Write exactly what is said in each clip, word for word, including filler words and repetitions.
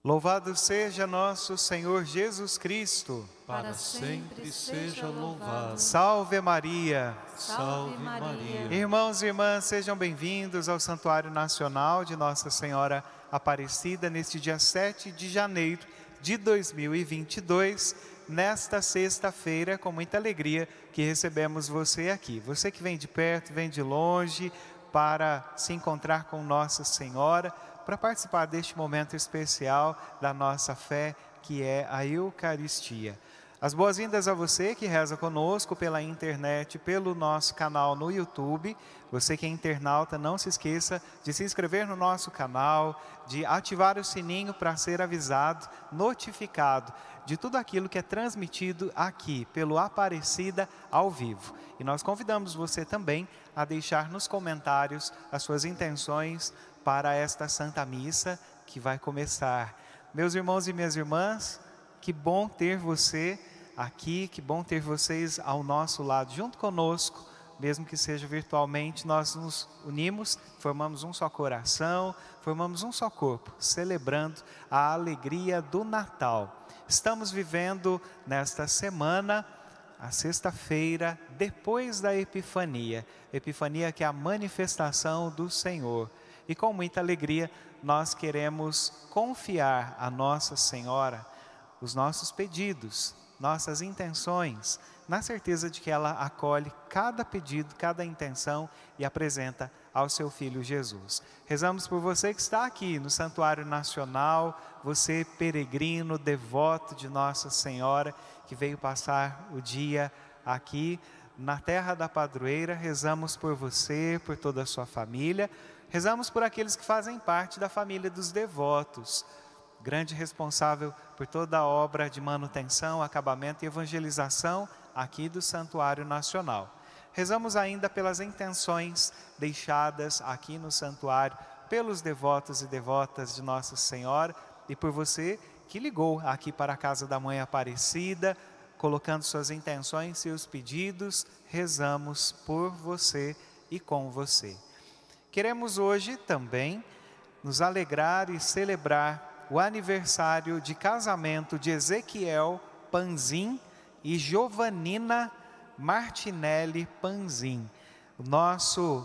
Louvado seja nosso Senhor Jesus Cristo. Para sempre seja louvado. Salve Maria. Salve Maria. Irmãos e irmãs, sejam bem-vindos ao Santuário Nacional de Nossa Senhora Aparecida, neste dia sete de janeiro de dois mil e vinte e dois, nesta sexta-feira, com muita alegria que recebemos você aqui. Você que vem de perto, vem de longe, para se encontrar com Nossa Senhora, para participar deste momento especial da nossa fé, que é a Eucaristia. As boas-vindas a você que reza conosco pela internet, pelo nosso canal no YouTube. Você que é internauta, não se esqueça de se inscrever no nosso canal, de ativar o sininho para ser avisado, notificado de tudo aquilo que é transmitido aqui pelo Aparecida ao vivo. E nós convidamos você também a deixar nos comentários as suas intenções para esta Santa Missa que vai começar. Meus irmãos e minhas irmãs, que bom ter você aqui, que bom ter vocês ao nosso lado, junto conosco, mesmo que seja virtualmente. Nós nos unimos, formamos um só coração, formamos um só corpo, celebrando a alegria do Natal. Estamos vivendo nesta semana a sexta-feira depois da Epifania, Epifania que é a manifestação do Senhor. E com muita alegria nós queremos confiar a Nossa Senhora os nossos pedidos, nossas intenções, na certeza de que ela acolhe cada pedido, cada intenção e apresenta ao seu Filho Jesus. Rezamos por você que está aqui no Santuário Nacional, você peregrino, devoto de Nossa Senhora, que veio passar o dia aqui na terra da padroeira. Rezamos por você, por toda a sua família. Rezamos por aqueles que fazem parte da família dos devotos, grande responsável por toda a obra de manutenção, acabamento e evangelização aqui do Santuário Nacional. Rezamos ainda pelas intenções deixadas aqui no santuário, pelos devotos e devotas de Nossa Senhora e por você que ligou aqui para a Casa da Mãe Aparecida, colocando suas intenções, seus pedidos. Rezamos por você e com você. Queremos hoje também nos alegrar e celebrar o aniversário de casamento de Ezequiel Panzin e Giovanina Martinelli Panzin. O nosso,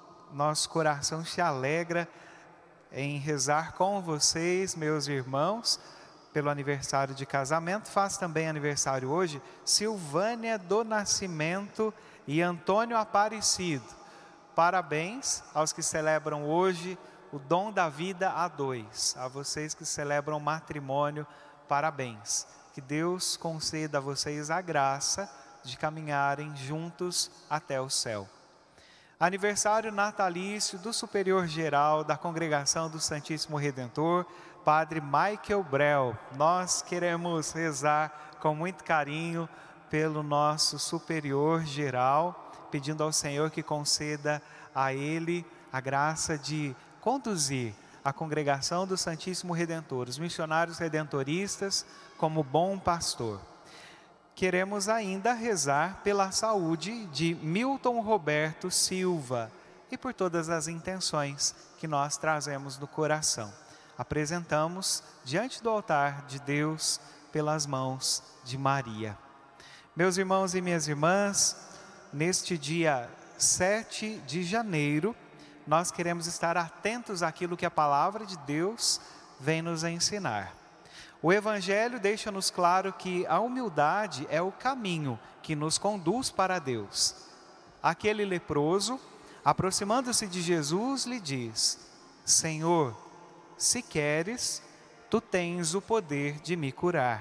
nosso coração se alegra em rezar com vocês, meus irmãos, pelo aniversário de casamento. Faz também aniversário hoje Silvânia do Nascimento e Antônio Aparecido. Parabéns aos que celebram hoje o dom da vida a dois. A vocês que celebram o matrimônio, parabéns. Que Deus conceda a vocês a graça de caminharem juntos até o céu. Aniversário natalício do Superior Geral da Congregação do Santíssimo Redentor, Padre Michael Brel. Nós queremos rezar com muito carinho pelo nosso Superior Geral, pedindo ao Senhor que conceda a ele a graça de conduzir a congregação do Santíssimo Redentor, os missionários redentoristas, como bom pastor. Queremos ainda rezar pela saúde de Milton Roberto Silva e por todas as intenções que nós trazemos no coração. Apresentamos diante do altar de Deus pelas mãos de Maria. Meus irmãos e minhas irmãs, neste dia sete de janeiro, nós queremos estar atentos àquilo que a palavra de Deus vem nos ensinar. O Evangelho deixa-nos claro que a humildade é o caminho que nos conduz para Deus. Aquele leproso, aproximando-se de Jesus, lhe diz: Senhor, se queres, tu tens o poder de me curar.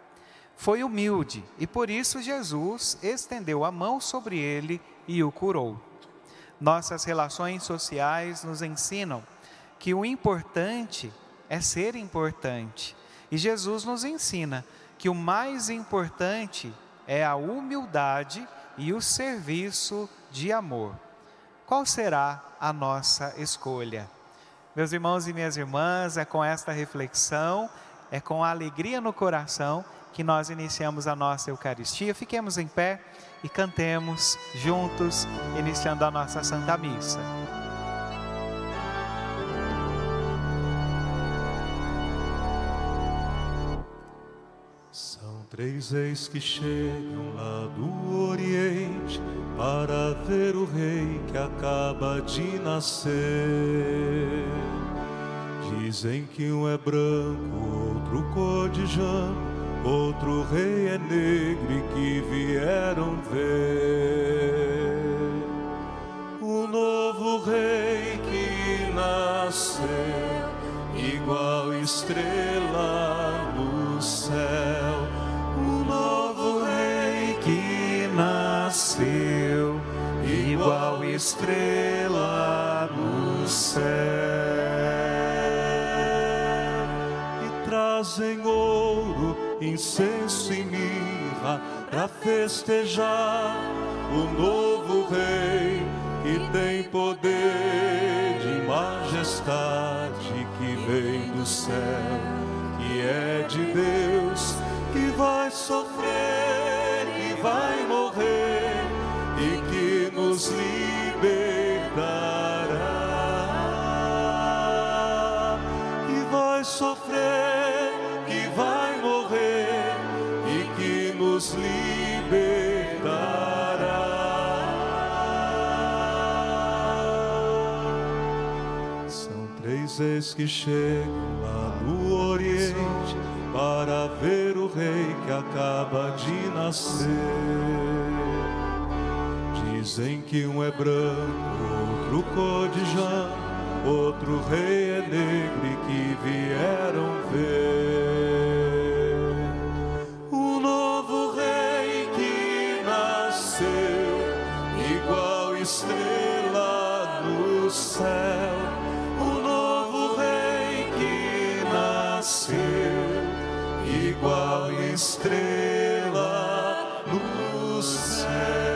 Foi humilde e por isso Jesus estendeu a mão sobre ele e o curou. Nossas relações sociais nos ensinam que o importante é ser importante. E Jesus nos ensina que o mais importante é a humildade e o serviço de amor. Qual será a nossa escolha? Meus irmãos e minhas irmãs, é com esta reflexão, é com a alegria no coração que nós iniciamos a nossa Eucaristia. Fiquemos em pé e cantemos juntos, iniciando a nossa Santa Missa. três eis que chegam lá do Oriente para ver o rei que acaba de nascer. Dizem que um é branco, outro cor de jambo, outro rei é negro e que vieram ver o novo rei que nasceu, igual estrela no céu. O novo rei que nasceu, igual estrela no céu. E trazem ouro, incenso e mirra para festejar o novo rei que tem poder de majestade, que vem do céu, que é de Deus, que vai sofrer, que vai morrer e que nos libertará. Que vai sofrer, que vai morrer e que nos libertará. São três vezes que chegam lá no Oriente para ver o rei que acaba de nascer. Dizem que um é branco, outro cor de jambo, outro rei é negro e que vieram ver o novo rei que nasceu, igual estrela no céu. O novo rei que nasceu, igual estrela no céu.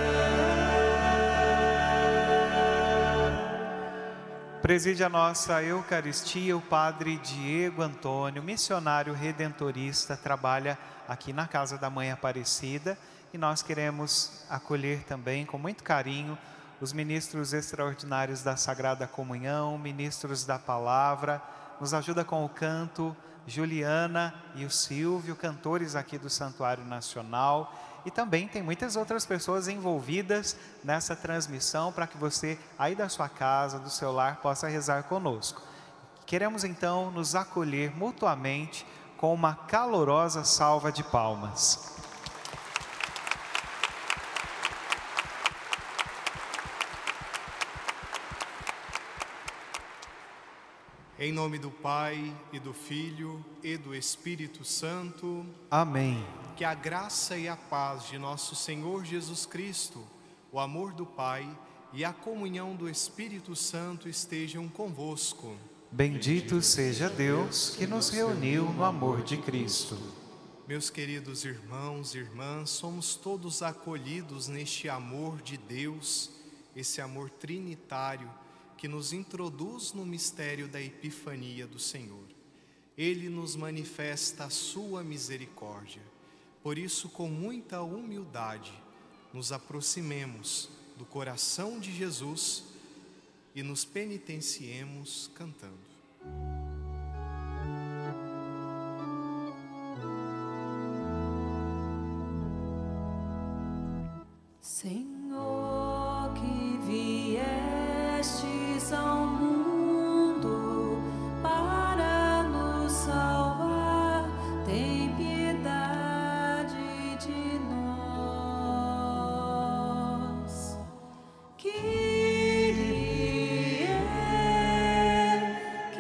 Preside a nossa Eucaristia o Padre Diego Antônio, missionário redentorista, trabalha aqui na Casa da Mãe Aparecida, e nós queremos acolher também com muito carinho os ministros extraordinários da Sagrada Comunhão, ministros da Palavra. Nos ajuda com o canto Juliana e o Silvio, cantores aqui do Santuário Nacional, e também tem muitas outras pessoas envolvidas nessa transmissão para que você aí da sua casa, do seu lar, possa rezar conosco. Queremos então nos acolher mutuamente com uma calorosa salva de palmas. Em nome do Pai, e do Filho, e do Espírito Santo. Amém. Que a graça e a paz de nosso Senhor Jesus Cristo, o amor do Pai e a comunhão do Espírito Santo estejam convosco. Bendito seja Deus que nos reuniu no amor de Cristo. Meus queridos irmãos e irmãs, somos todos acolhidos neste amor de Deus, esse amor trinitário, que nos introduz no mistério da Epifania do Senhor. Ele nos manifesta a sua misericórdia. Por isso, com muita humildade, nos aproximemos do coração de Jesus e nos penitenciemos cantando. Senhor, que viestes ao mundo para nos salvar, tem piedade de nós. Kyrie,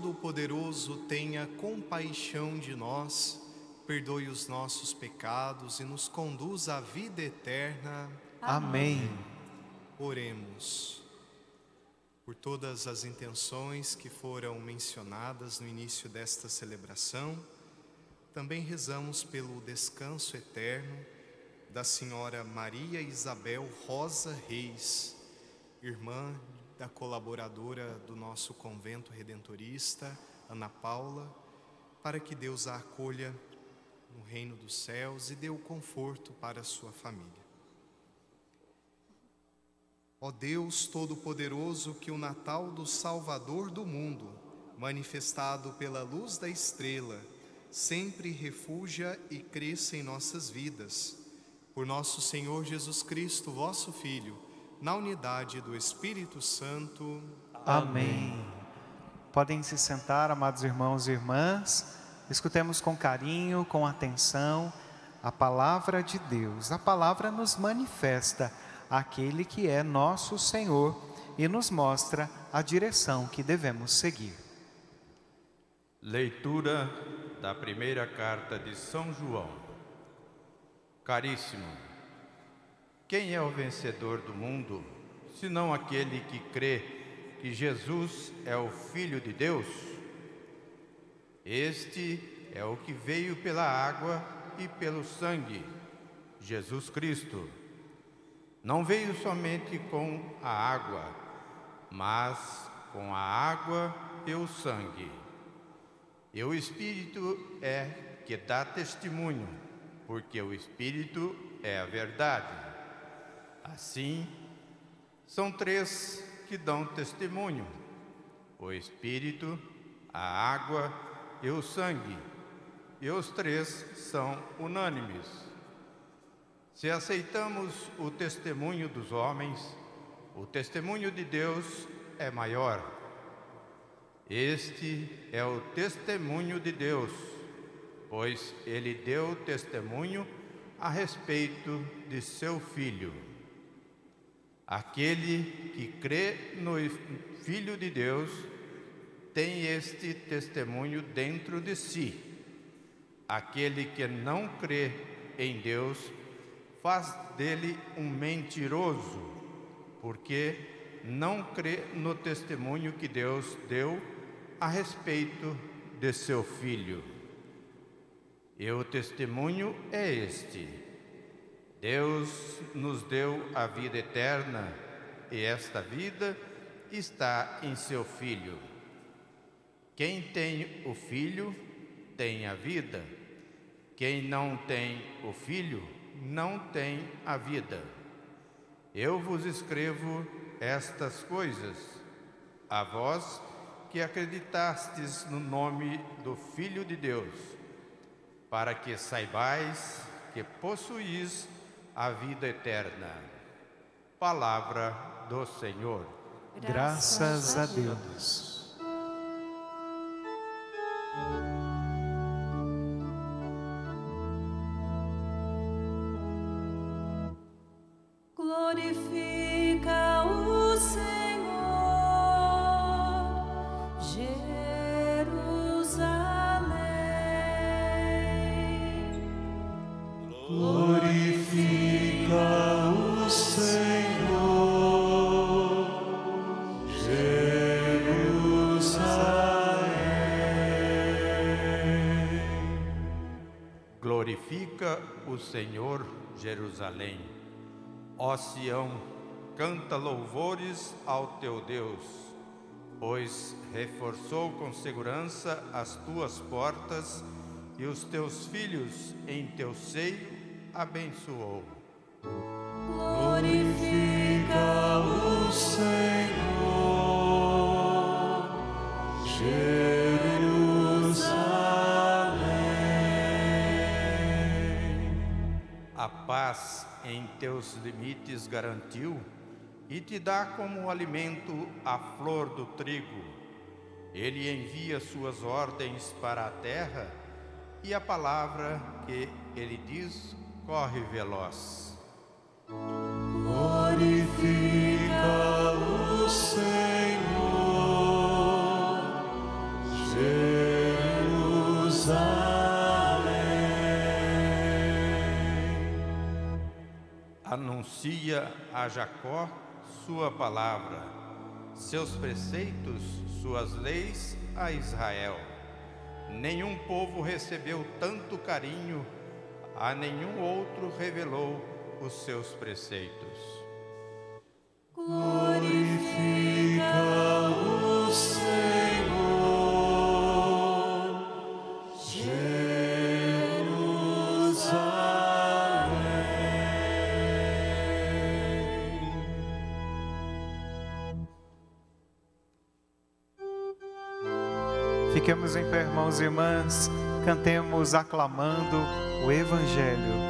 Todo-Poderoso tenha compaixão de nós, perdoe os nossos pecados e nos conduz à vida eterna. Amém. Oremos. Por todas as intenções que foram mencionadas no início desta celebração, também rezamos pelo descanso eterno da Senhora Maria Isabel Rosa Reis, irmã da colaboradora do nosso convento redentorista, Ana Paula, para que Deus a acolha no reino dos céus e dê o conforto para a sua família. Ó Deus Todo-Poderoso, que o Natal do Salvador do mundo, manifestado pela luz da estrela, sempre refugia e cresça em nossas vidas. Por nosso Senhor Jesus Cristo, vosso Filho, na unidade do Espírito Santo. Amém. Podem se sentar, amados irmãos e irmãs. Escutemos com carinho, com atenção, a palavra de Deus. A palavra nos manifesta aquele que é nosso Senhor e nos mostra a direção que devemos seguir. Leitura da primeira carta de São João. Caríssimo, quem é o vencedor do mundo, senão aquele que crê que Jesus é o Filho de Deus? Este é o que veio pela água e pelo sangue, Jesus Cristo. Não veio somente com a água, mas com a água e o sangue. E o Espírito é que dá testemunho, porque o Espírito é a verdade. Assim, são três que dão testemunho: o Espírito, a água e o sangue, e os três são unânimes. Se aceitamos o testemunho dos homens, o testemunho de Deus é maior. Este é o testemunho de Deus, pois Ele deu testemunho a respeito de seu Filho. Aquele que crê no Filho de Deus tem este testemunho dentro de si. Aquele que não crê em Deus faz dele um mentiroso, porque não crê no testemunho que Deus deu a respeito de seu Filho. E o testemunho é este: Deus nos deu a vida eterna, e esta vida está em seu Filho. Quem tem o Filho tem a vida. Quem não tem o Filho não tem a vida. Eu vos escrevo estas coisas, a vós que acreditastes no nome do Filho de Deus, para que saibais que possuís a vida eterna. Palavra do Senhor. Graças a Deus. Glorifica o Senhor, Jerusalém. Glorifica o Senhor, Jerusalém. Glorifica o Senhor, Jerusalém. Ó Sião, canta louvores ao teu Deus, pois reforçou com segurança as tuas portas e os teus filhos em teu seio abençoou. Glorifica o Senhor, Jerusalém. A paz em teus limites garantiu e te dá como alimento a flor do trigo. Ele envia suas ordens para a terra e a palavra que ele diz corre veloz. Glorifica o Senhor, anuncia a Jacó sua palavra, seus preceitos, suas leis a Israel. Nenhum povo recebeu tanto carinho, a nenhum outro revelou os seus preceitos. Glorifica o Senhor, Jerusalém. Fiquemos em pé, irmãos e irmãs, cantemos aclamando o Evangelho.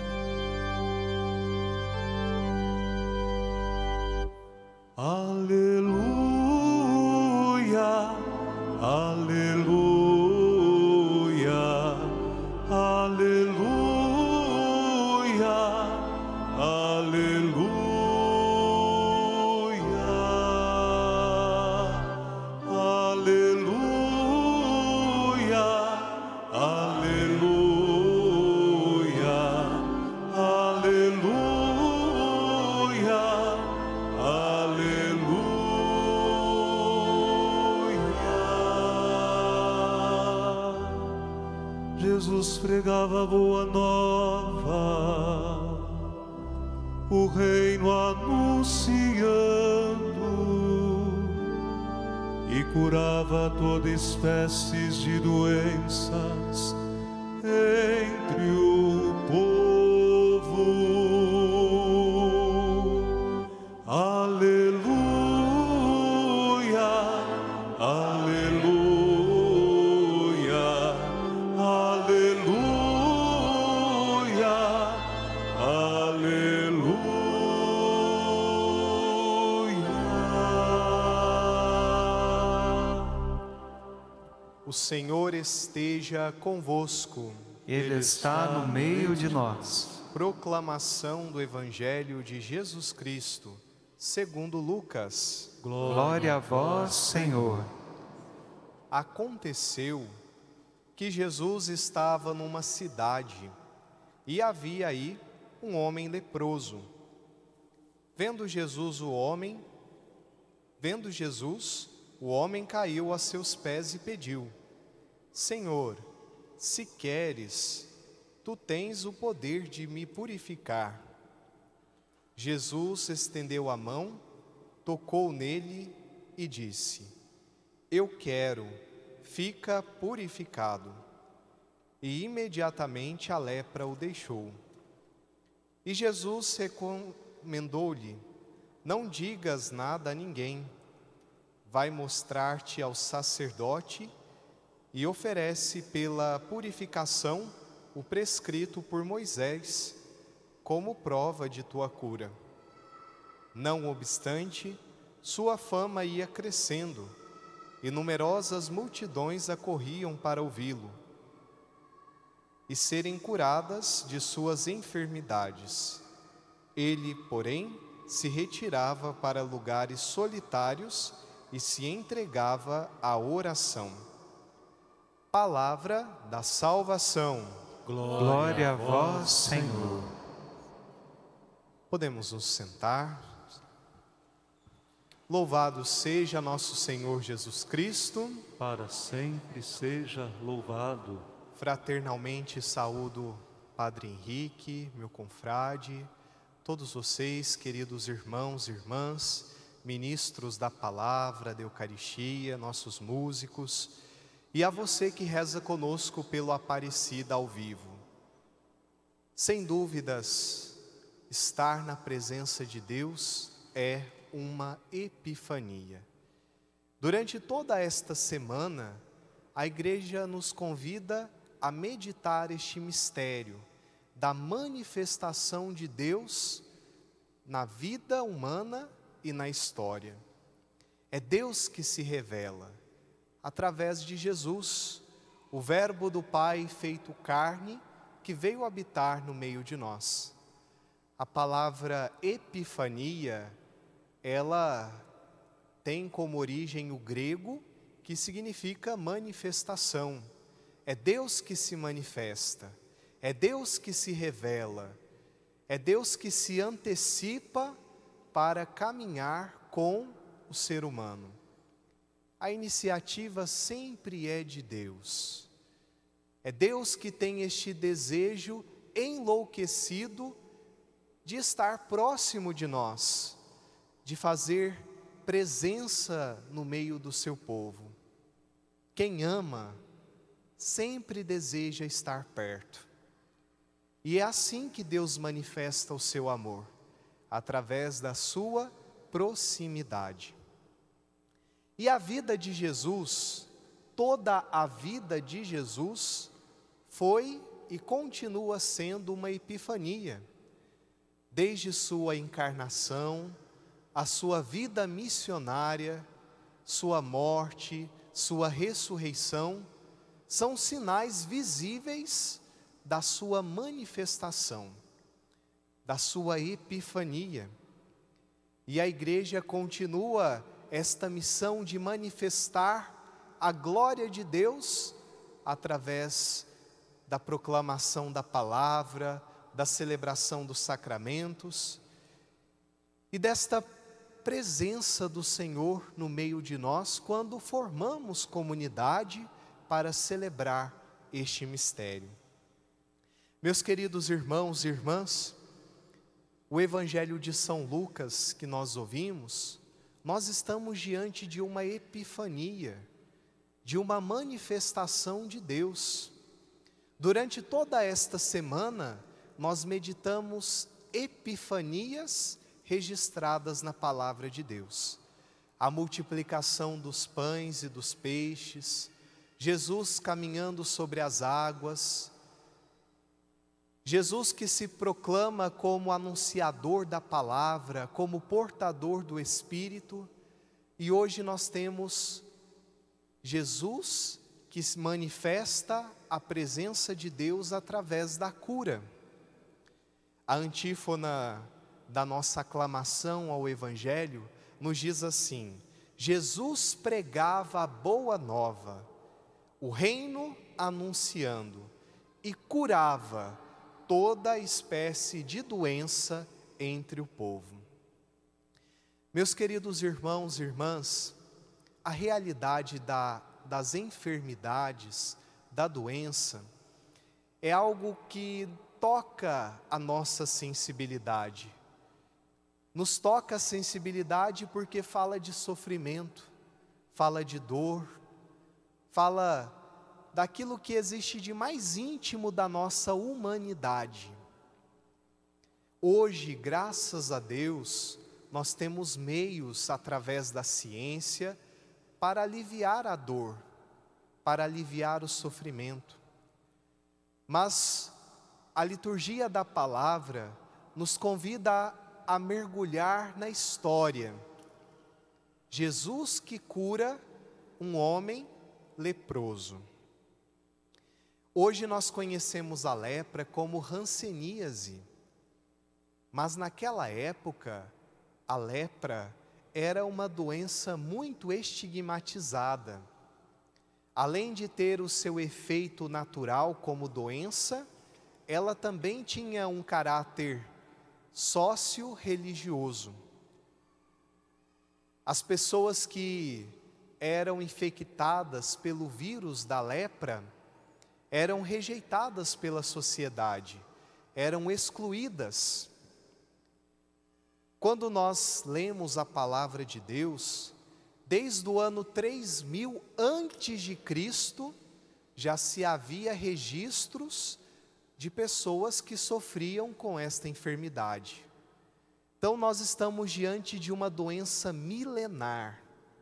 Aleluia, aleluia, aleluia, aleluia, aleluia, aleluia, aleluia, aleluia. Jesus pregava boa nova, o reino anunciando, e curava toda espécie de doenças entre o povo. Aleluia, aleluia, aleluia, aleluia. O Senhor esteja convosco. Ele está no meio de nós. Proclamação do Evangelho de Jesus Cristo, segundo Lucas. Glória a vós, Senhor. Aconteceu que Jesus estava numa cidade e havia aí um homem leproso. Vendo Jesus o homem, vendo Jesus, o homem caiu a seus pés e pediu: Senhor, se queres, tu tens o poder de me purificar. Jesus estendeu a mão, tocou nele e disse: Eu quero, fica purificado. E imediatamente a lepra o deixou. E Jesus recomendou-lhe: Não digas nada a ninguém. Vai mostrar-te ao sacerdote e oferece pela purificação o prescrito por Moisés, como prova de tua cura. Não obstante, sua fama ia crescendo, e numerosas multidões acorriam para ouvi-lo e serem curadas de suas enfermidades. Ele, porém, se retirava para lugares solitários e se entregava à oração. Palavra da salvação. Glória a vós, Senhor. Podemos nos sentar. Louvado seja nosso Senhor Jesus Cristo. Para sempre seja louvado. Fraternalmente saúdo Padre Henrique, meu confrade, todos vocês, queridos irmãos e irmãs, ministros da palavra, da Eucaristia, nossos músicos, e a você que reza conosco pelo Aparecida ao vivo. Sem dúvidas, estar na presença de Deus é uma epifania. Durante toda esta semana, a Igreja nos convida a meditar este mistério da manifestação de Deus na vida humana e na história. É Deus que se revela através de Jesus, o Verbo do Pai feito carne, que veio habitar no meio de nós. A palavra epifania, ela tem como origem o grego, que significa manifestação. É Deus que se manifesta, é Deus que se revela. É Deus que se antecipa para caminhar com o ser humano. A iniciativa sempre é de Deus. É Deus que tem este desejo enlouquecido de estar próximo de nós, de fazer presença no meio do seu povo. Quem ama sempre deseja estar perto. E é assim que Deus manifesta o seu amor, através da sua proximidade. E a vida de Jesus, toda a vida de Jesus, foi e continua sendo uma epifania. Desde sua encarnação, a sua vida missionária, sua morte, sua ressurreição, são sinais visíveis da sua manifestação, da sua epifania. E a igreja continua esta missão de manifestar a glória de Deus através da proclamação da palavra, da celebração dos sacramentos e desta presença do Senhor no meio de nós quando formamos comunidade para celebrar este mistério. Meus queridos irmãos e irmãs, o Evangelho de São Lucas que nós ouvimos, nós estamos diante de uma epifania, de uma manifestação de Deus. Durante toda esta semana, nós meditamos epifanias registradas na palavra de Deus. A multiplicação dos pães e dos peixes, Jesus caminhando sobre as águas, Jesus que se proclama como anunciador da palavra, como portador do Espírito, e hoje nós temos Jesus que manifesta a presença de Deus através da cura. A antífona da nossa aclamação ao Evangelho nos diz assim: Jesus pregava a boa nova, o reino anunciando, e curava toda espécie de doença entre o povo. Meus queridos irmãos e irmãs, a realidade da, das enfermidades, da doença, é algo que toca a nossa sensibilidade. Nos toca a sensibilidade porque fala de sofrimento, fala de dor, fala daquilo que existe de mais íntimo da nossa humanidade. Hoje, graças a Deus, nós temos meios através da ciência para aliviar a dor, para aliviar o sofrimento. Mas a liturgia da palavra nos convida a, a mergulhar na história. Jesus que cura um homem leproso. Hoje nós conhecemos a lepra como hanseníase, mas naquela época a lepra era uma doença muito estigmatizada. Além de ter o seu efeito natural como doença, ela também tinha um caráter sócio-religioso. As pessoas que eram infectadas pelo vírus da lepra eram rejeitadas pela sociedade, eram excluídas. Quando nós lemos a palavra de Deus, desde o ano três mil antes de Cristo, já se havia registros de pessoas que sofriam com esta enfermidade. Então nós estamos diante de uma doença milenar.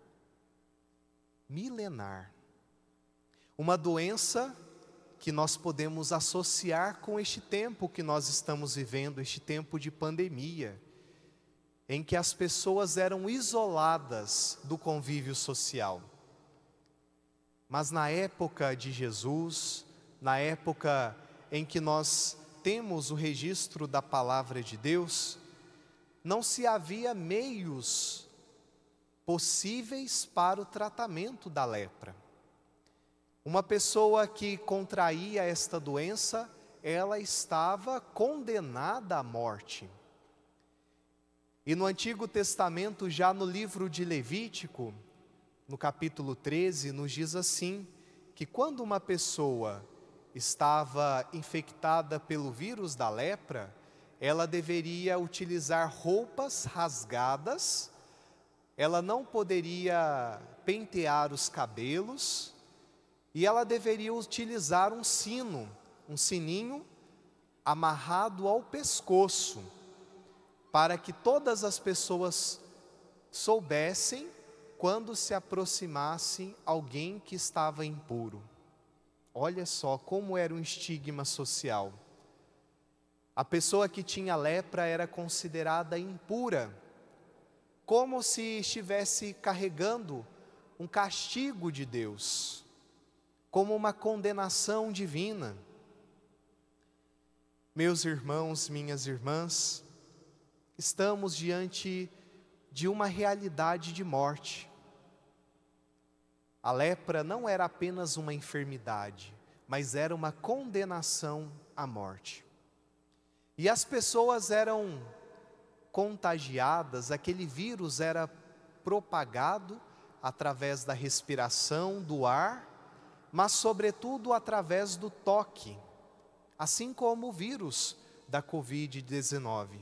Milenar. Uma doença que nós podemos associar com este tempo que nós estamos vivendo, este tempo de pandemia, em que as pessoas eram isoladas do convívio social. Mas na época de Jesus, na época em que nós temos o registro da palavra de Deus, não se havia meios possíveis para o tratamento da lepra. Uma pessoa que contraía esta doença, ela estava condenada à morte. E no Antigo Testamento, já no livro de Levítico, no capítulo treze, nos diz assim, que quando uma pessoa estava infectada pelo vírus da lepra, ela deveria utilizar roupas rasgadas, ela não poderia pentear os cabelos, e ela deveria utilizar um sino, um sininho amarrado ao pescoço, para que todas as pessoas soubessem quando se aproximasse alguém que estava impuro. Olha só como era um estigma social. A pessoa que tinha lepra era considerada impura, como se estivesse carregando um castigo de Deus, como uma condenação divina. Meus irmãos, minhas irmãs, estamos diante de uma realidade de morte. A lepra não era apenas uma enfermidade, mas era uma condenação à morte. E as pessoas eram contagiadas, aquele vírus era propagado através da respiração, do ar, mas sobretudo através do toque, assim como o vírus da covid dezenove.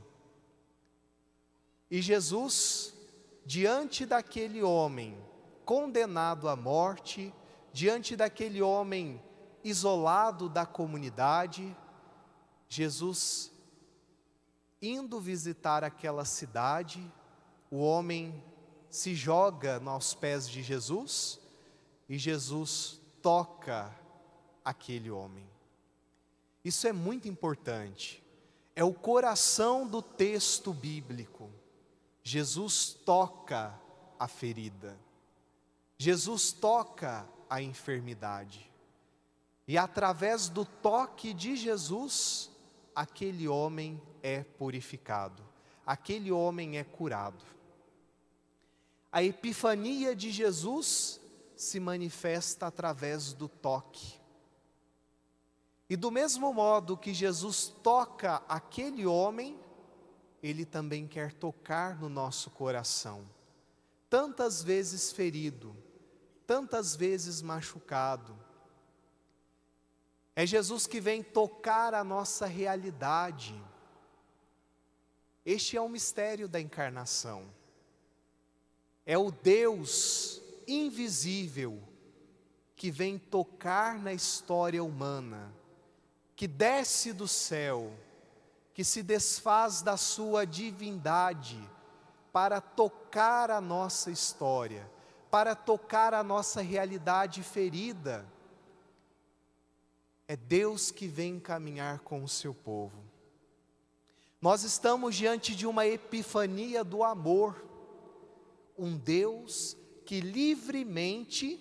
E Jesus, diante daquele homem condenado à morte, diante daquele homem isolado da comunidade, Jesus, indo visitar aquela cidade, o homem se joga aos pés de Jesus e Jesus toca aquele homem. Isso é muito importante, é o coração do texto bíblico. Jesus toca a ferida, Jesus toca a enfermidade, e através do toque de Jesus, aquele homem é purificado, aquele homem é curado. A epifania de Jesus se manifesta através do toque. E do mesmo modo que Jesus toca aquele homem, Ele também quer tocar no nosso coração. Tantas vezes ferido, tantas vezes machucado. É Jesus que vem tocar a nossa realidade. Este é o mistério da encarnação. É o Deus invisível que vem tocar na história humana, que desce do céu, que se desfaz da sua divindade para tocar a nossa história, para tocar a nossa realidade ferida. É Deus que vem caminhar com o seu povo. Nós estamos diante de uma epifania do amor, um Deus que livremente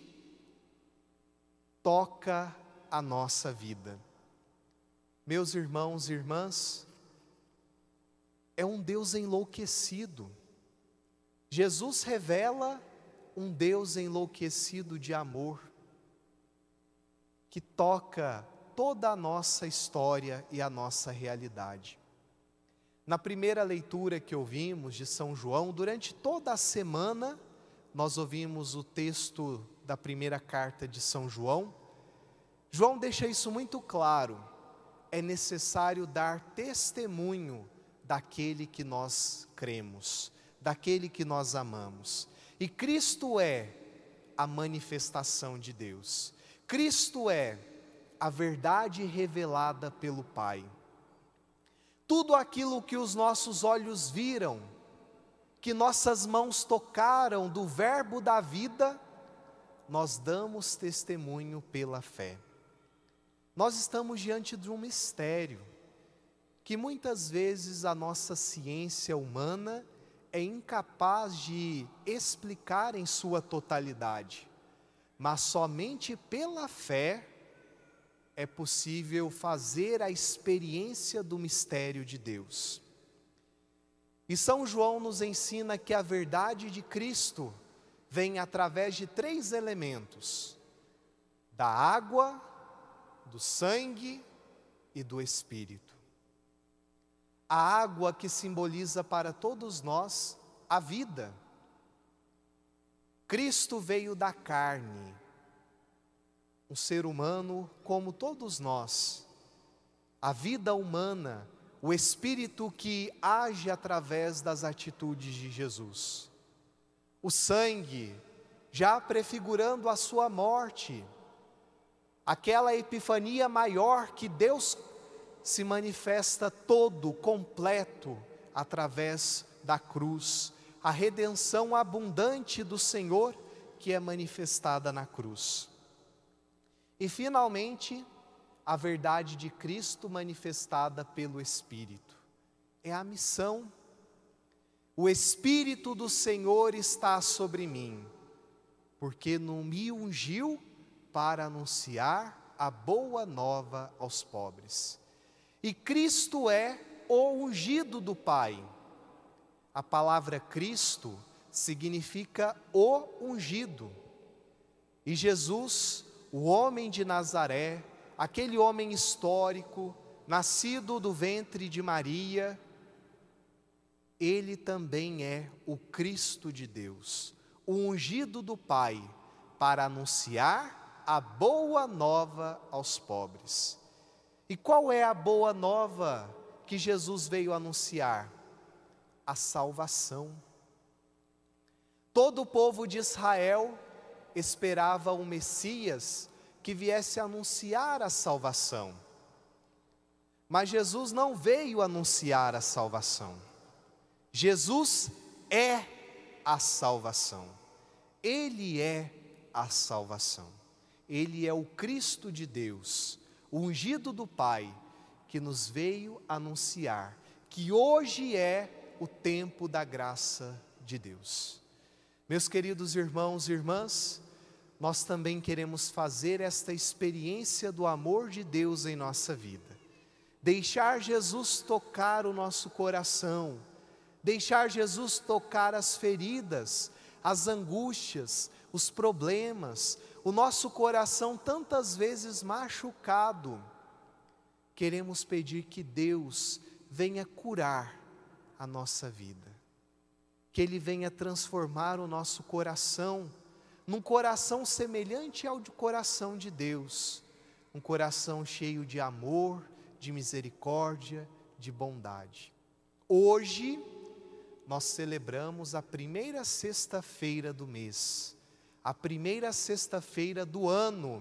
toca a nossa vida. Meus irmãos e irmãs, é um Deus enlouquecido. Jesus revela um Deus enlouquecido de amor, que toca toda a nossa história e a nossa realidade. Na primeira leitura que ouvimos de São João, durante toda a semana, nós ouvimos o texto da primeira carta de São João. João deixa isso muito claro. É necessário dar testemunho daquele que nós cremos, daquele que nós amamos. E Cristo é a manifestação de Deus. Cristo é a verdade revelada pelo Pai. Tudo aquilo que os nossos olhos viram, que nossas mãos tocaram do verbo da vida, nós damos testemunho pela fé. Nós estamos diante de um mistério, que muitas vezes a nossa ciência humana é incapaz de explicar em sua totalidade, mas somente pela fé é possível fazer a experiência do mistério de Deus. E São João nos ensina que a verdade de Cristo vem através de três elementos: da água, do sangue e do Espírito. A água que simboliza para todos nós a vida. Cristo veio da carne, um ser humano como todos nós. A vida humana, o Espírito que age através das atitudes de Jesus. O sangue, já prefigurando a sua morte, aquela epifania maior que Deus se manifesta todo, completo, através da cruz, a redenção abundante do Senhor que é manifestada na cruz. E finalmente, a verdade de Cristo manifestada pelo Espírito. É a missão. O Espírito do Senhor está sobre mim, porque não me ungiu para anunciar a boa nova aos pobres. E Cristo é o ungido do Pai. A palavra Cristo significa o ungido. E Jesus, o homem de Nazaré, aquele homem histórico, nascido do ventre de Maria, ele também é o Cristo de Deus, o ungido do Pai, para anunciar a boa nova aos pobres. E qual é a boa nova que Jesus veio anunciar? A salvação. Todo o povo de Israel esperava o Messias que viesse anunciar a salvação. Mas Jesus não veio anunciar a salvação. Jesus é a salvação. Ele é a salvação. Ele é o Cristo de Deus, o ungido do Pai, que nos veio anunciar que hoje é o tempo da graça de Deus. Meus queridos irmãos e irmãs, nós também queremos fazer esta experiência do amor de Deus em nossa vida. Deixar Jesus tocar o nosso coração, deixar Jesus tocar as feridas, as angústias, os problemas, o nosso coração tantas vezes machucado. Queremos pedir que Deus venha curar a nossa vida, que Ele venha transformar o nosso coração num coração semelhante ao do coração de Deus, um coração cheio de amor, de misericórdia, de bondade. Hoje nós celebramos a primeira sexta-feira do mês, a primeira sexta-feira do ano,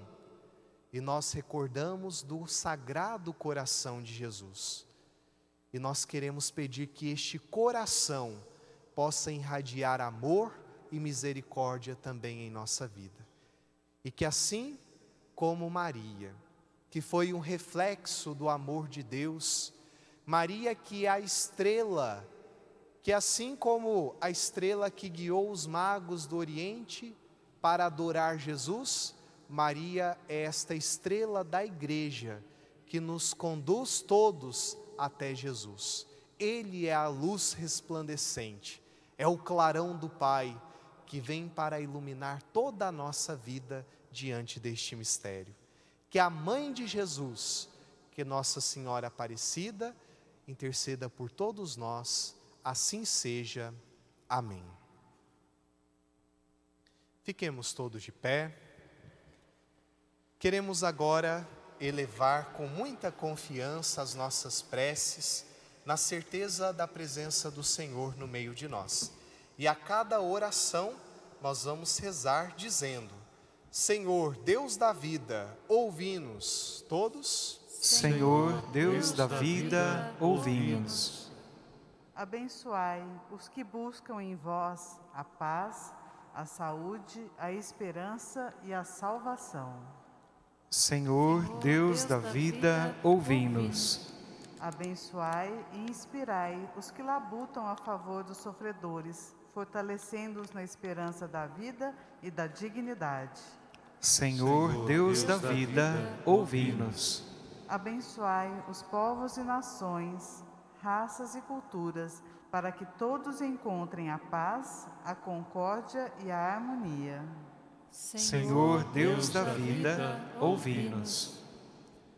e nós recordamos do Sagrado Coração de Jesus. E nós queremos pedir que este coração possa irradiar amor e misericórdia também em nossa vida. E que assim como Maria, que foi um reflexo do amor de Deus, Maria que é a estrela, que assim como a estrela que guiou os magos do Oriente para adorar Jesus, Maria é esta estrela da igreja que nos conduz todos até Jesus. Ele é a luz resplandecente, é o clarão do Pai que vem para iluminar toda a nossa vida diante deste mistério. Que a mãe de Jesus, que Nossa Senhora Aparecida, interceda por todos nós. Assim seja. Amém. Fiquemos todos de pé. Queremos agora elevar com muita confiança as nossas preces, na certeza da presença do Senhor no meio de nós. E a cada oração nós vamos rezar dizendo: Senhor, Deus da vida, ouvi-nos. Todos? Senhor, Deus da vida, ouvi-nos. Abençoai os que buscam em vós a paz, a saúde, a esperança e a salvação. Senhor, Deus da vida, ouvi-nos. Abençoai e inspirai os que labutam a favor dos sofredores, fortalecendo-os na esperança da vida e da dignidade. Senhor, Deus da vida, ouvi-nos. Abençoai os povos e nações, raças e culturas, para que todos encontrem a paz, a concórdia e a harmonia. Senhor, Deus da vida, ouvi-nos.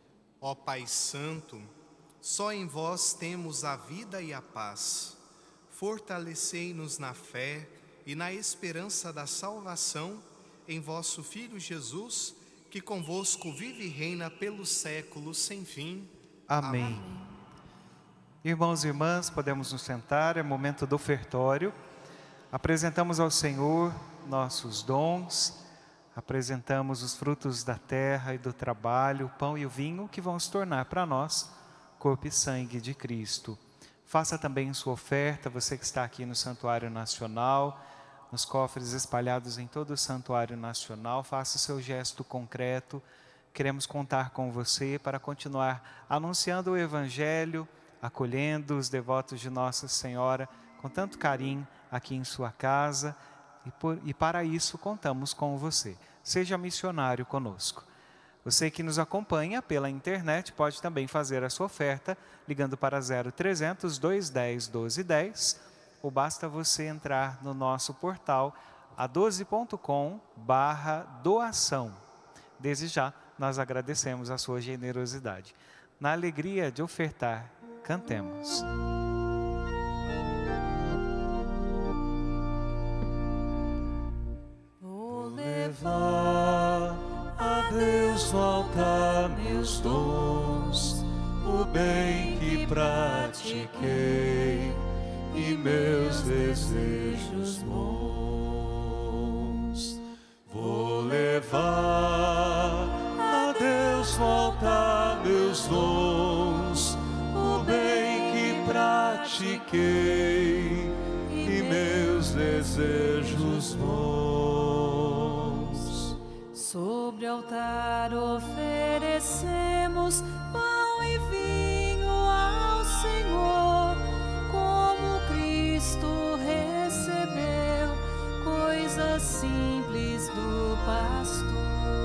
Ó Pai Santo, só em vós temos a vida e a paz. Fortalecei-nos na fé e na esperança da salvação em vosso Filho Jesus, que convosco vive e reina pelos séculos sem fim. Amém. Amém. Irmãos e irmãs, podemos nos sentar, é momento do ofertório. Apresentamos ao Senhor nossos dons, apresentamos os frutos da terra e do trabalho, o pão e o vinho, que vão se tornar para nós corpo e sangue de Cristo. Faça também sua oferta, você que está aqui no Santuário Nacional, nos cofres espalhados em todo o Santuário Nacional, faça o seu gesto concreto. Queremos contar com você para continuar anunciando o Evangelho, acolhendo os devotos de Nossa Senhora com tanto carinho aqui em sua casa, e, por, e para isso contamos com você. Seja missionário conosco. Você que nos acompanha pela internet pode também fazer a sua oferta ligando para zero trezentos, duzentos e dez, doze dez, ou basta você entrar no nosso portal a doze ponto com barra doação. Desde já nós agradecemos a sua generosidade. Na alegria de ofertar, cantemos. Vou levar a Deus no altar meus dons, o bem que pratiquei e meus desejos bons. Vou levar a Deus no altar meus dons, o bem que pratiquei e meus desejos bons. Sobre o altar oferecemos pão e vinho ao Senhor, como Cristo recebeu coisas simples do pastor.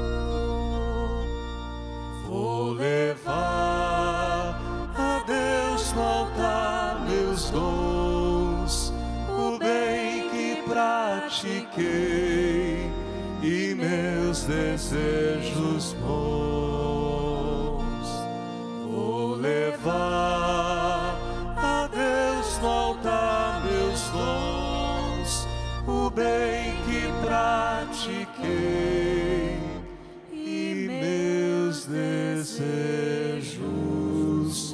Vou levar a Deus no altar meus dons, o bem que pratiquei e meus desejos bons. Vou levar a Deus no altar meus dons, o bem que pratiquei e meus desejos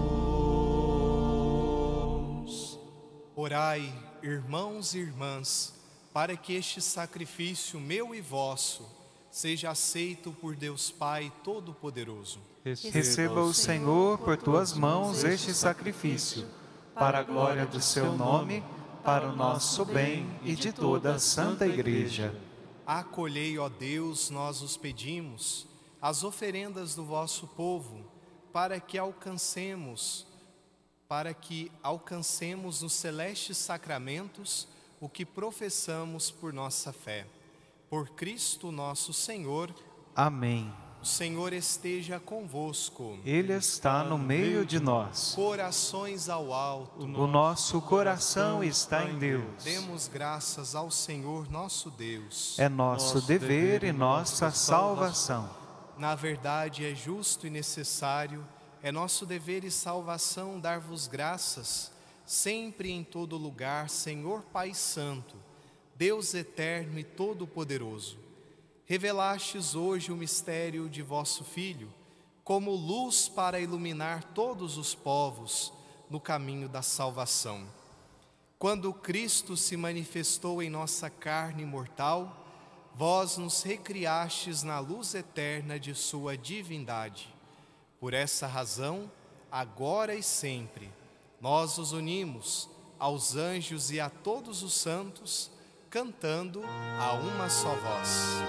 bons. Orai, irmãos e irmãs, para que este sacrifício meu e vosso seja aceito por Deus Pai Todo-Poderoso. Receba o Senhor por tuas mãos este sacrifício, para a glória do seu nome, para o nosso bem e de toda a Santa Igreja. Acolhei, ó Deus, nós os pedimos, as oferendas do vosso povo, para que alcancemos, para que alcancemos nos celestes sacramentos o que professamos por nossa fé. Por Cristo nosso Senhor. Amém. O Senhor esteja convosco. Ele está no meio de nós. Corações ao alto. O nosso coração está em Deus. Demos graças ao Senhor nosso Deus. É nosso dever e nossa salvação. Na verdade, é justo e necessário, é nosso dever e salvação dar-vos graças, sempre e em todo lugar, Senhor Pai Santo, Deus eterno e todo-poderoso. Revelastes hoje o mistério de vosso Filho, como luz para iluminar todos os povos no caminho da salvação. Quando Cristo se manifestou em nossa carne mortal, vós nos recriastes na luz eterna de sua divindade. Por essa razão, agora e sempre, nós os unimos aos anjos e a todos os santos, cantando a uma só voz.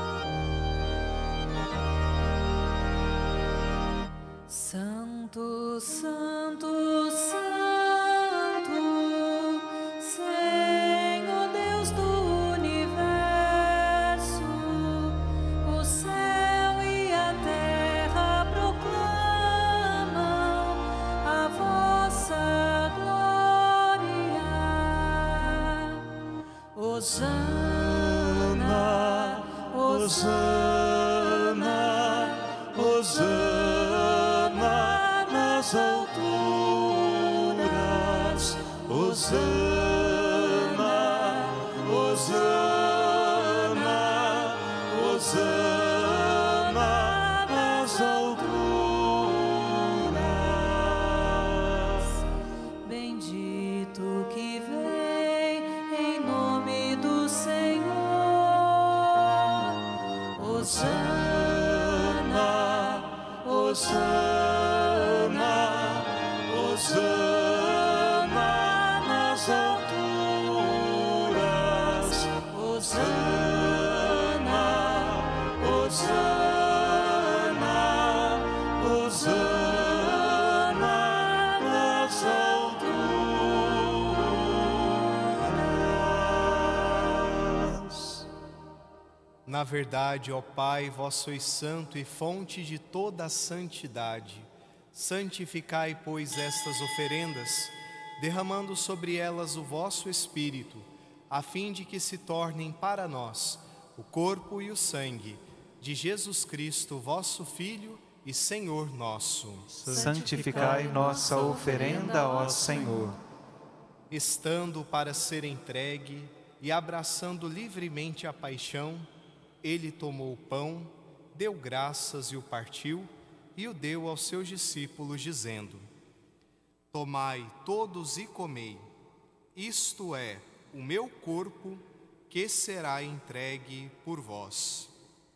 Santo, Santo, Santo, Senhor Deus do universo, o céu e a terra proclamam a vossa glória. Hosana, Hosana, Hosana, nas alturas. Hosana, Hosana, Hosana nas alturas. Bendito que vem em nome do Senhor. Hosana, Hosana, Hosana nas alturas. Hosana, Hosana, Hosana nas alturas. Na verdade, ó Pai, vós sois santo e fonte de toda a santidade. Santificai, pois, estas oferendas, derramando sobre elas o vosso Espírito, a fim de que se tornem para nós o corpo e o sangue de Jesus Cristo, vosso Filho e Senhor nosso. Santificai nossa oferenda, ó Senhor. Estando para ser entregue e abraçando livremente a paixão, ele tomou o pão, deu graças e o partiu, e o deu aos seus discípulos, dizendo: tomai todos e comei, isto é o meu corpo, que será entregue por vós.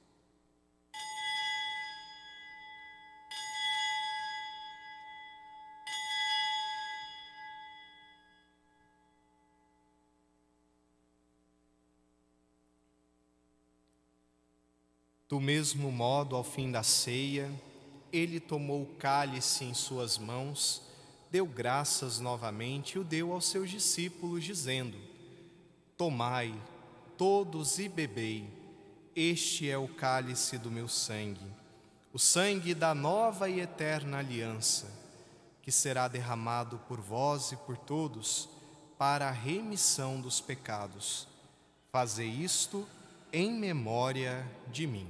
Do mesmo modo, ao fim da ceia, ele tomou o cálice em suas mãos, deu graças novamente e o deu aos seus discípulos, dizendo: tomai todos e bebei, este é o cálice do meu sangue, o sangue da nova e eterna aliança, que será derramado por vós e por todos para a remissão dos pecados. Fazei isto em memória de mim.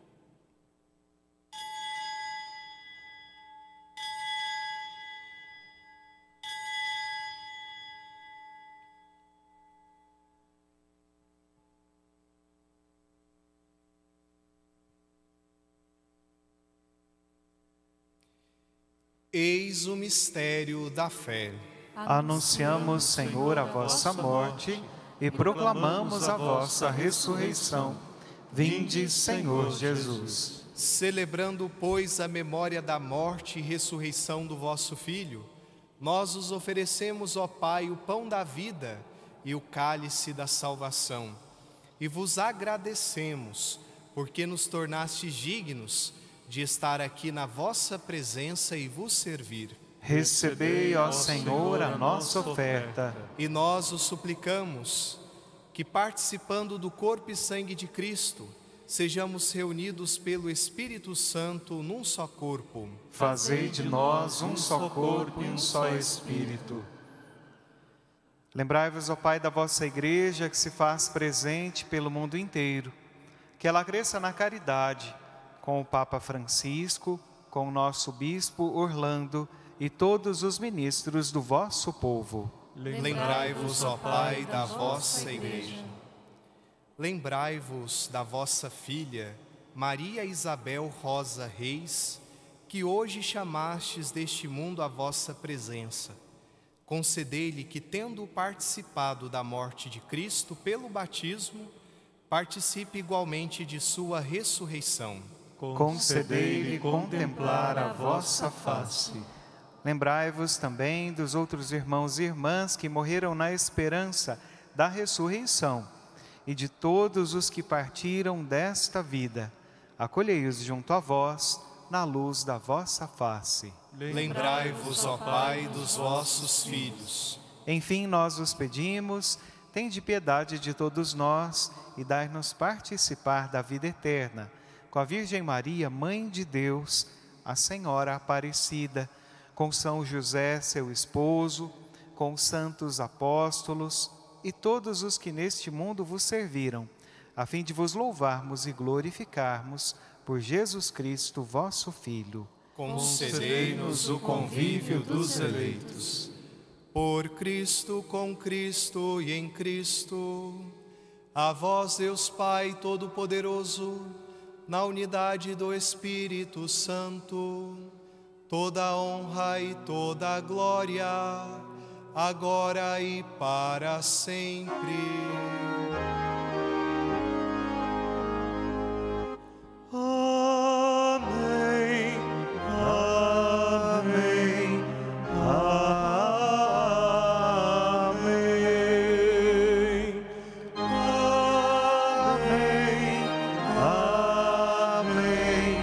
Eis o mistério da fé. Anunciamos, Senhor, a vossa morte e proclamamos a vossa ressurreição. Vinde, Senhor Jesus. Celebrando, pois, a memória da morte e ressurreição do vosso Filho, nós os oferecemos, ó Pai, o pão da vida e o cálice da salvação. E vos agradecemos, porque nos tornastes dignos de estar aqui na vossa presença e vos servir. Recebei, ó Senhor, a nossa oferta. E nós os suplicamos que, participando do corpo e sangue de Cristo, sejamos reunidos pelo Espírito Santo num só corpo. Fazei de nós um só corpo e um só Espírito. Lembrai-vos, ó Pai, da vossa Igreja que se faz presente pelo mundo inteiro, que ela cresça na caridade, com o Papa Francisco, com o nosso Bispo Orlando e todos os ministros do vosso povo. Lembrai-vos, ó Pai, da vossa Igreja. Lembrai-vos da vossa filha, Maria Isabel Rosa Reis, que hoje chamastes deste mundo à vossa presença. Concedei-lhe que, tendo participado da morte de Cristo pelo batismo, participe igualmente de sua ressurreição. Concedei-lhe contemplar a vossa face. Lembrai-vos também dos outros irmãos e irmãs que morreram na esperança da ressurreição e de todos os que partiram desta vida. Acolhei-os junto a vós, na luz da vossa face. Lembrai-vos, ó Pai, dos vossos filhos. Enfim, nós os pedimos, tende piedade de todos nós e dai-nos participar da vida eterna, com a Virgem Maria, Mãe de Deus, a Senhora Aparecida, com São José, seu esposo, com os santos apóstolos e todos os que neste mundo vos serviram, a fim de vos louvarmos e glorificarmos por Jesus Cristo, vosso Filho. concedei-nos o convívio dos eleitos. Por Cristo, com Cristo e em Cristo, a vós, Deus Pai Todo-Poderoso, na unidade do Espírito Santo, toda a honra e toda a glória, agora e para sempre. Amém, amém, amém, amém, amém,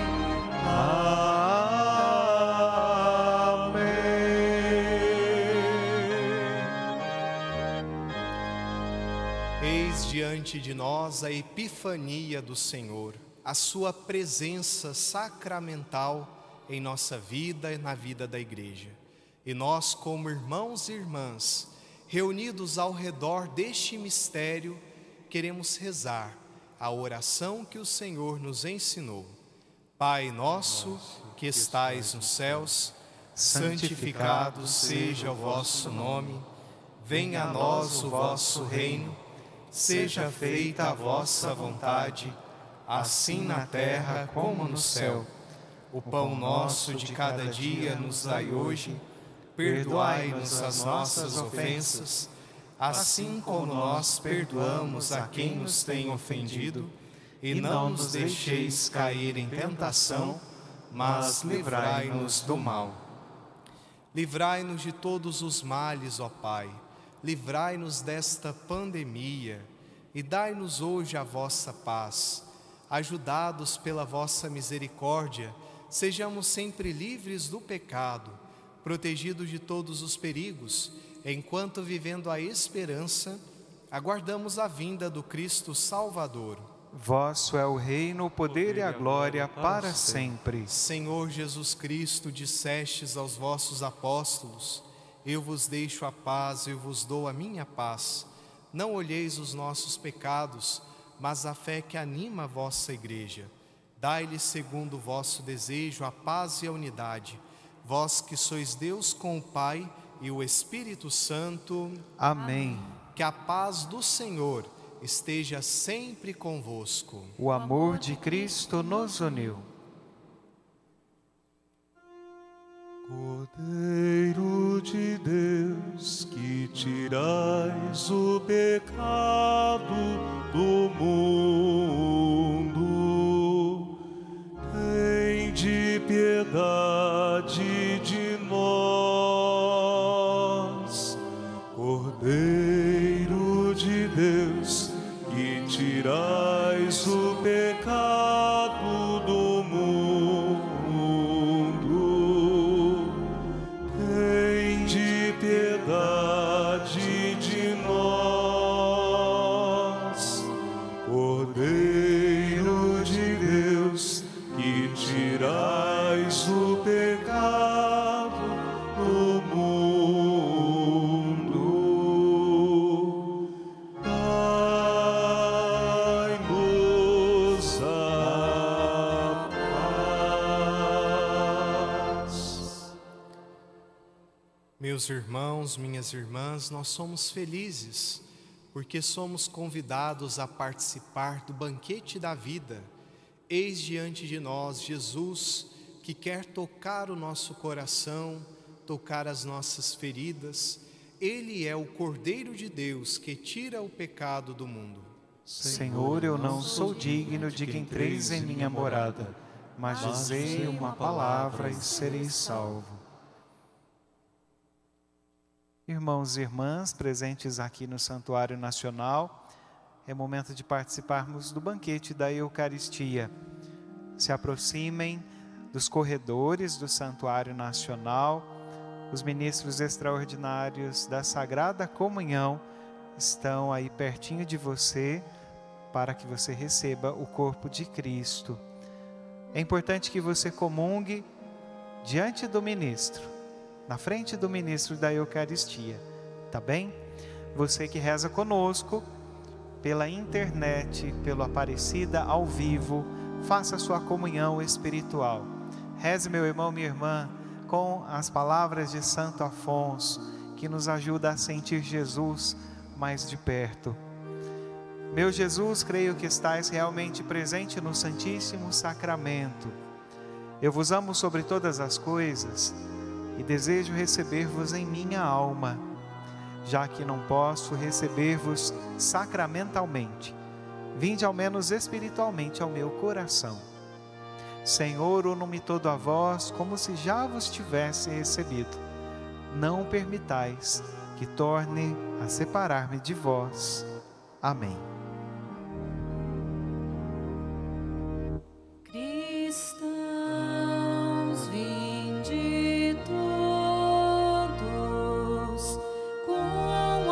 amém. Eis diante de nós a epifania do Senhor, a sua presença sacramental em nossa vida e na vida da igreja. E nós, como irmãos e irmãs, reunidos ao redor deste mistério, queremos rezar a oração que o Senhor nos ensinou. Pai nosso, que estais nos céus, santificado seja o vosso nome. Venha a nós o vosso reino. Seja feita a vossa vontade, assim na terra como no céu. O pão nosso de cada dia nos dai hoje. Perdoai-nos as nossas ofensas, assim como nós perdoamos a quem nos tem ofendido. E não nos deixeis cair em tentação, mas livrai-nos do mal. Livrai-nos de todos os males, ó Pai. Livrai-nos desta pandemia e dai-nos hoje a vossa paz. Ajudados pela vossa misericórdia, sejamos sempre livres do pecado, protegidos de todos os perigos, enquanto, vivendo a esperança, aguardamos a vinda do Cristo Salvador. Vosso é o reino, o poder e a glória para sempre. Senhor Jesus Cristo, dissestes aos vossos apóstolos: eu vos deixo a paz, eu vos dou a minha paz. Não olheis os nossos pecados, mas a fé que anima a vossa igreja. Dai-lhe, segundo o vosso desejo, a paz e a unidade. Vós que sois Deus com o Pai e o Espírito Santo. Amém. Que a paz do Senhor esteja sempre convosco. O amor de Cristo nos uniu. Cordeiro de Deus, que tirais o pecado do mundo, tende piedade de nós. Cordeiro de Deus, que tirais o pecado do mundo, piedade de nós. Cordeiro de Deus, que tirais o pecado do mundo, dai-nos a paz. Meus irmãos, minhas irmãs, nós somos felizes porque somos convidados a participar do banquete da vida. Eis diante de nós Jesus, que quer tocar o nosso coração, tocar as nossas feridas. Ele é o Cordeiro de Deus que tira o pecado do mundo. Senhor, eu não sou digno de que entreis em minha morada, mas dizei uma palavra e serei salvo. Irmãos e irmãs presentes aqui no Santuário Nacional, é momento de participarmos do banquete da Eucaristia. Se aproximem dos corredores do Santuário Nacional. Os ministros extraordinários da Sagrada Comunhão estão aí pertinho de você para que você receba o corpo de Cristo. É importante que você comungue diante do ministro, na frente do ministro da Eucaristia, tá bem? Você que reza conosco, pela internet, pelo Aparecida ao vivo, faça sua comunhão espiritual. Reze, meu irmão, minha irmã, com as palavras de Santo Afonso, que nos ajuda a sentir Jesus mais de perto. Meu Jesus, creio que estais realmente presente no Santíssimo Sacramento. Eu vos amo sobre todas as coisas e desejo receber-vos em minha alma, já que não posso receber-vos sacramentalmente. Vinde ao menos espiritualmente ao meu coração. Senhor, uno-me todo a vós, como se já vos tivesse recebido. Não permitais que torne a separar-me de vós. Amém. Cristãos, vinde todos com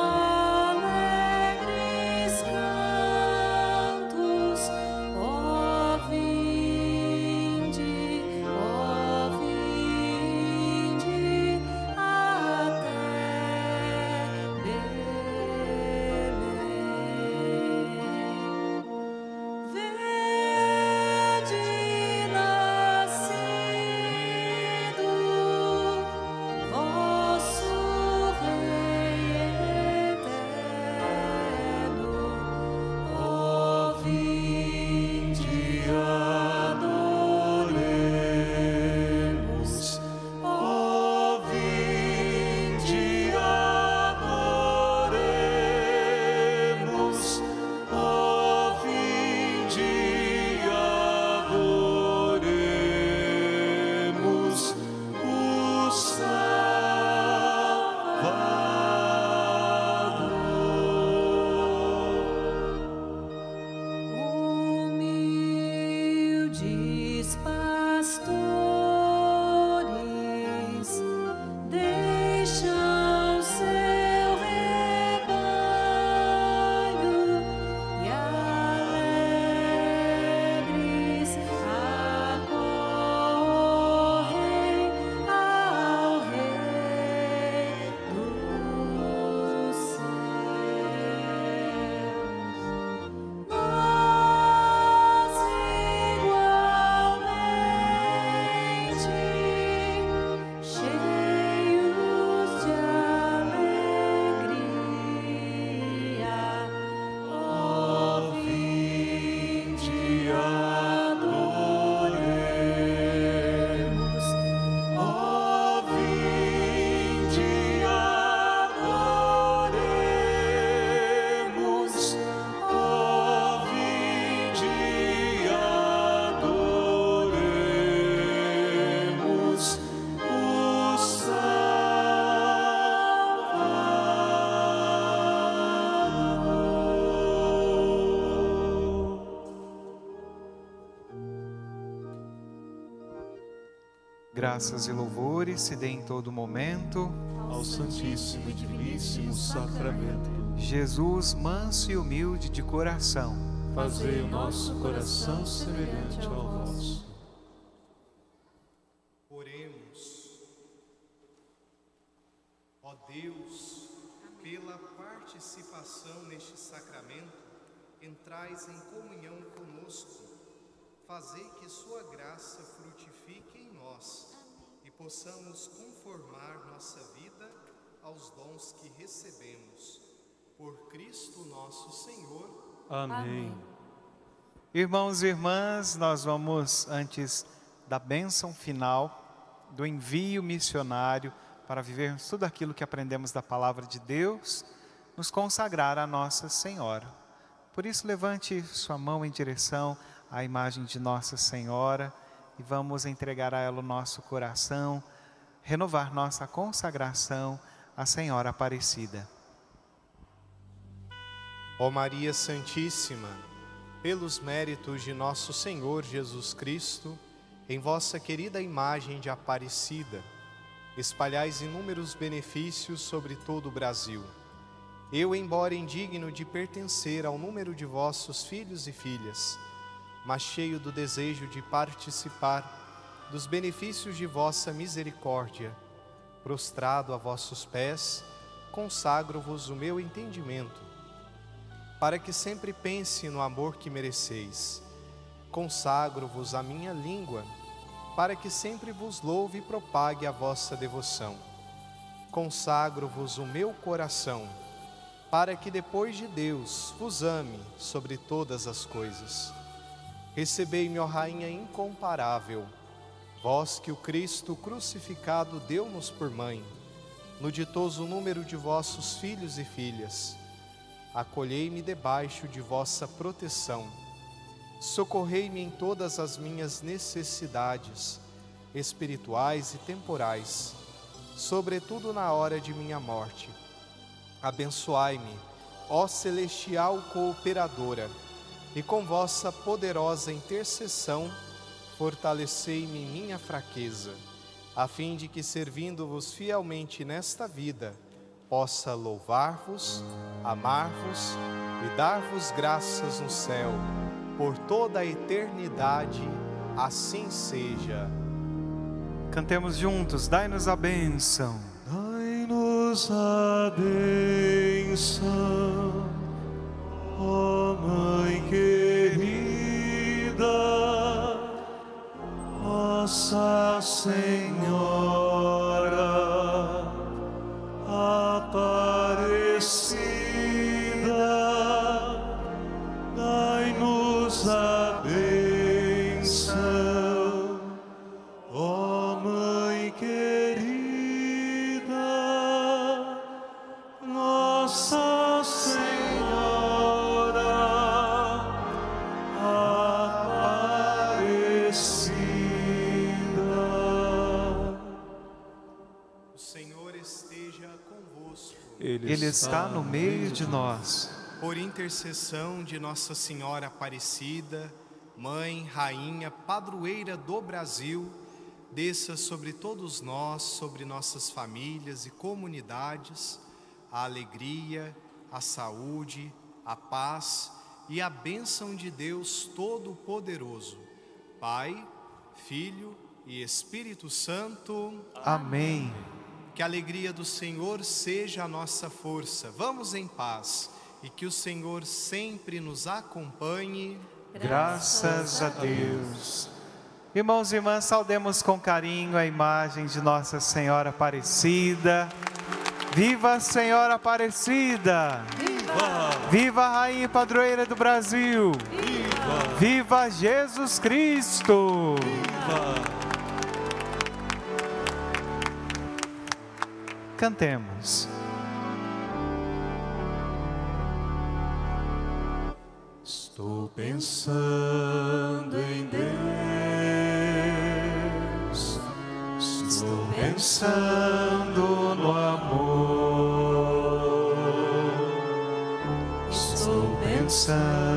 alegres cantos, ó vinde, ó vinde até Belém. Vede nascido vosso Rei eterno, ó vinde adoremos, ó vinde adoremos, ó vinde adoremos o Salvador. Humildes pastores deixam seu rebanho e alegres acorrem ao Rei dos céus. Nós igualmente, cheios de alegria, ó vinde adoremos, ó vinde adoremos, ó vinde adoremos o Salvador. Graças e louvores se dê em todo momento. Ao Santíssimo e Diviníssimo Sacramento, Jesus, manso e humilde de coração, fazei o nosso coração semelhante ao vosso. Oremos. Ó Deus, pela participação neste sacramento, entrais em comunhão conosco. Fazei que sua graça frutifique em nós e possamos conformar nossa vida aos dons que recebemos. Por Cristo nosso Senhor. Amém. Irmãos e irmãs, nós vamos, antes da bênção final, do envio missionário, para vivermos tudo aquilo que aprendemos da palavra de Deus, nos consagrar a Nossa Senhora. Por isso, levante sua mão em direção à imagem de Nossa Senhora e vamos entregar a ela o nosso coração, renovar nossa consagração à Senhora Aparecida. Ó Maria Santíssima, pelos méritos de nosso Senhor Jesus Cristo, em vossa querida imagem de Aparecida, espalhais inúmeros benefícios sobre todo o Brasil. Eu, embora indigno de pertencer ao número de vossos filhos e filhas, mas cheio do desejo de participar dos benefícios de vossa misericórdia, prostrado a vossos pés, consagro-vos o meu entendimento, para que sempre pense no amor que mereceis. Consagro-vos a minha língua, para que sempre vos louve e propague a vossa devoção. Consagro-vos o meu coração, para que depois de Deus vos ame sobre todas as coisas. Recebei-me, ó Rainha incomparável, vós que o Cristo crucificado deu-nos por mãe, no ditoso número de vossos filhos e filhas. Acolhei-me debaixo de vossa proteção. Socorrei-me em todas as minhas necessidades, espirituais e temporais, sobretudo na hora de minha morte. Abençoai-me, ó celestial cooperadora, e com vossa poderosa intercessão, fortalecei-me em minha fraqueza, a fim de que, servindo-vos fielmente nesta vida, possa louvar-vos, amar-vos e dar-vos graças no céu, por toda a eternidade, assim seja. Cantemos juntos, dai-nos a bênção. Dai-nos a bênção, ó Mãe querida, Nossa Senhora Aparecida, dai-nos a bênção, ó Mãe querida, Nossa Senhora Aparecida. O Senhor esteja convosco. Ele está no meio de nós. Por intercessão de Nossa Senhora Aparecida, Mãe, Rainha, Padroeira do Brasil, desça sobre todos nós, sobre nossas famílias e comunidades, a alegria, a saúde, a paz e a bênção de Deus Todo-Poderoso, Pai, Filho e Espírito Santo. Amém. Que a alegria do Senhor seja a nossa força. Vamos em paz e que o Senhor sempre nos acompanhe. Graças a Deus. Irmãos e irmãs, saudemos com carinho a imagem de Nossa Senhora Aparecida. Viva a Senhora Aparecida! Viva! Viva a Rainha e Padroeira do Brasil! Viva! Viva Jesus Cristo! Viva! Cantemos. Estou pensando em Deus, estou pensando no amor, estou pensando